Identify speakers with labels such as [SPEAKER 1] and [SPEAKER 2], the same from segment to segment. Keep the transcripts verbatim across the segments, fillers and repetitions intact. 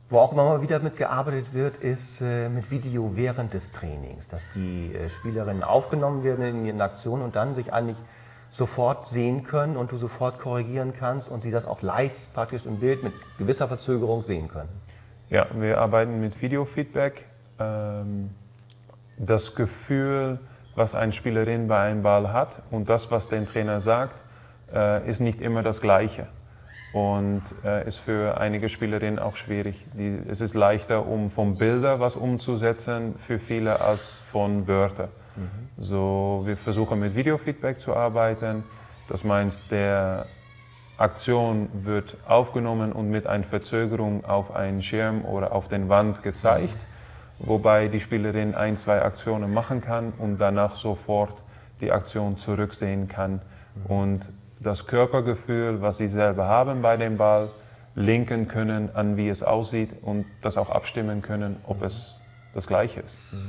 [SPEAKER 1] Wo auch immer mal wieder mitgearbeitet wird, ist äh, mit Video während des Trainings, dass die äh, Spielerinnen aufgenommen werden in ihren Aktionen und dann sich eigentlich sofort sehen können und du sofort korrigieren kannst und sie das auch live praktisch im Bild mit gewisser Verzögerung sehen können.
[SPEAKER 2] Ja, wir arbeiten mit Videofeedback. Ähm, das Gefühl, was eine Spielerin bei einem Ball hat und das, was der Trainer sagt, äh, ist nicht immer das Gleiche. Und äh, ist für einige Spielerinnen auch schwierig. Die, es ist leichter, um von Bildern was umzusetzen für viele als von Wörtern. Mhm. So, wir versuchen mit Videofeedback zu arbeiten. Das meint, der Aktion wird aufgenommen und mit einer Verzögerung auf einen Schirm oder auf den Wand gezeigt, mhm. wobei die Spielerin ein, zwei Aktionen machen kann und danach sofort die Aktion zurücksehen kann. Mhm. Und das Körpergefühl, was sie selber haben bei dem Ball, linken können an wie es aussieht und das auch abstimmen können, ob mhm. es das Gleiche ist. Mhm.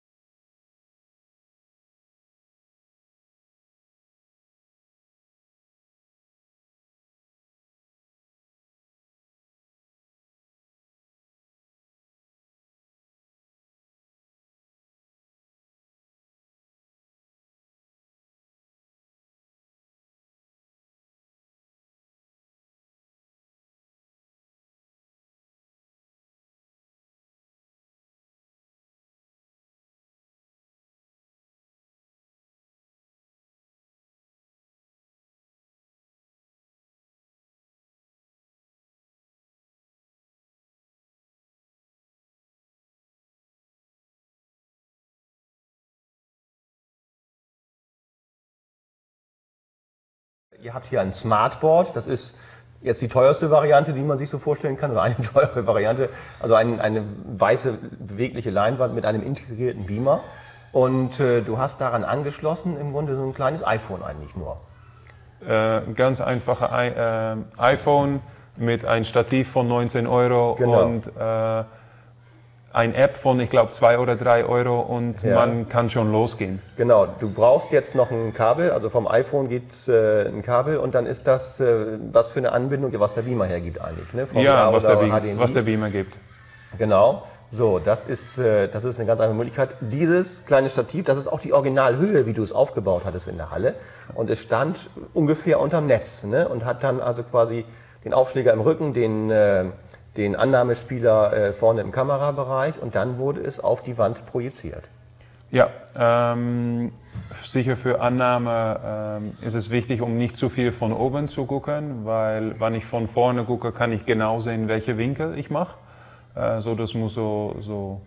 [SPEAKER 1] Ihr habt hier ein Smartboard, das ist jetzt die teuerste Variante, die man sich so vorstellen kann, oder eine teure Variante, also ein, eine weiße bewegliche Leinwand mit einem integrierten Beamer. Und äh, du hast daran angeschlossen im Grunde so ein kleines iPhone eigentlich nur.
[SPEAKER 2] Äh, ganz einfache I äh, iPhone mit einem Stativ von neunzehn Euro
[SPEAKER 1] genau.
[SPEAKER 2] und äh, eine App von, ich glaube, zwei oder drei Euro und ja. man kann schon losgehen.
[SPEAKER 1] Genau, du brauchst jetzt noch ein Kabel, also vom iPhone gibt es äh, ein Kabel und dann ist das, äh, was für eine Anbindung, was der Beamer hergibt eigentlich, ne? V G A
[SPEAKER 2] ja, was der,
[SPEAKER 1] H D M I.
[SPEAKER 2] was der Beamer gibt.
[SPEAKER 1] Genau, so, das ist, äh, das ist eine ganz einfache Möglichkeit. Dieses kleine Stativ, das ist auch die Originalhöhe, wie du es aufgebaut hattest in der Halle und es stand ungefähr unterm Netz, ne? Und hat dann also quasi den Aufschläger im Rücken, den... Äh, den Annahmespieler äh, vorne im Kamerabereich und dann wurde es auf die Wand projiziert.
[SPEAKER 2] Ja, ähm, sicher für Annahme ähm, ist es wichtig, um nicht zu viel von oben zu gucken, weil wenn ich von vorne gucke, kann ich genau sehen, welche Winkel ich mache. Äh, so, das muss so, so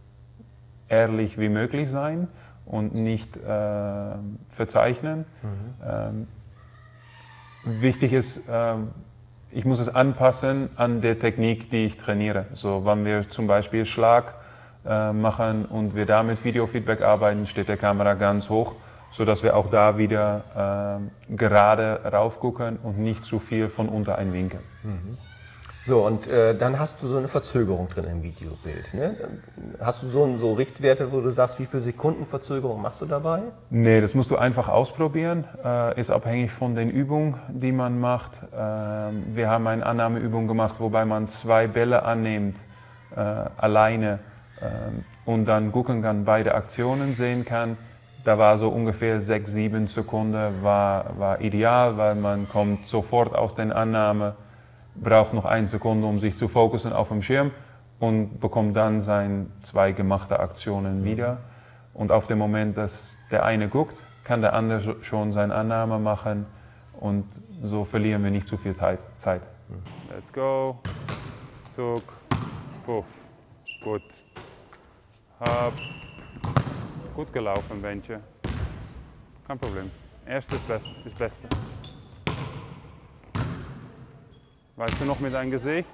[SPEAKER 2] ehrlich wie möglich sein und nicht äh, verzeichnen. Mhm. Ähm, wichtig ist, äh, ich muss es anpassen an der Technik, die ich trainiere. So, wenn wir zum Beispiel Schlag äh, machen und wir da mit Videofeedback arbeiten, steht der Kamera ganz hoch, sodass wir auch da wieder äh, gerade rauf gucken und nicht zu viel von unter einen Winkel.
[SPEAKER 1] Mhm. So, und äh, dann hast du so eine Verzögerung drin im Videobild. Ne? Hast du so, so Richtwerte, wo du sagst, wie viele Sekunden Verzögerung machst du dabei?
[SPEAKER 2] Nee, das musst du einfach ausprobieren. Äh, ist abhängig von den Übungen, die man macht. Äh, wir haben eine Annahmeübung gemacht, wobei man zwei Bälle annimmt, äh, alleine äh, und dann gucken kann, beide Aktionen sehen kann. Da war so ungefähr sechs, sieben Sekunden, war, war ideal, weil man kommt sofort aus der Annahme, braucht noch eine Sekunde, um sich zu fokussen auf dem Schirm und bekommt dann seine zwei gemachte Aktionen wieder. Und auf dem Moment, dass der eine guckt, kann der andere schon seine Annahme machen und so verlieren wir nicht zu viel Zeit. Let's go, Tuck, Puff, gut, Hab, gut gelaufen, Bentje, kein Problem, erstes Beste, das Beste. Weißt du noch mit deinem Gesicht?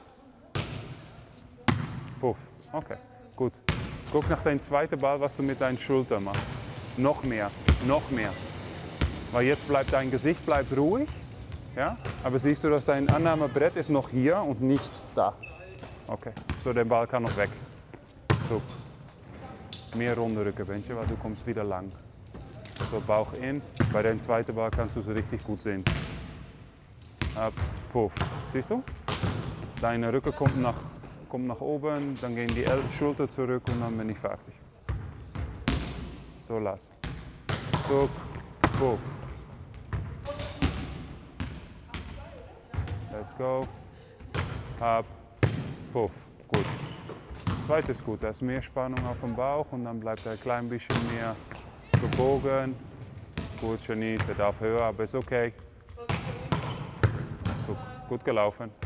[SPEAKER 2] Puff. Okay, gut. Guck nach deinem zweiten Ball, was du mit deinen Schultern machst. Noch mehr, noch mehr. Weil jetzt bleibt dein Gesicht bleibt ruhig. Ja? Aber siehst du, dass dein Annahmebrett ist noch hier und nicht da. Okay, so der Ball kann noch weg. So. Mehr runde Rücken, Bentje, weil du kommst wieder lang. So, Bauch in. Bei deinem zweiten Ball kannst du es richtig gut sehen. Ab, puff. Siehst du? Deine Rücken kommt nach, kommt nach oben, dann gehen die Schulter zurück und dann bin ich fertig. So lassen. Tuck, puff. Let's go. Hab, puff. Gut. Zweites gut, da ist mehr Spannung auf dem Bauch und dann bleibt er ein klein bisschen mehr gebogen. Gut, Janice, er darf höher, aber ist okay. Gut, gut gelaufen.